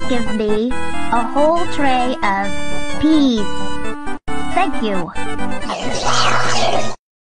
give me a whole tray of peas. Thank you.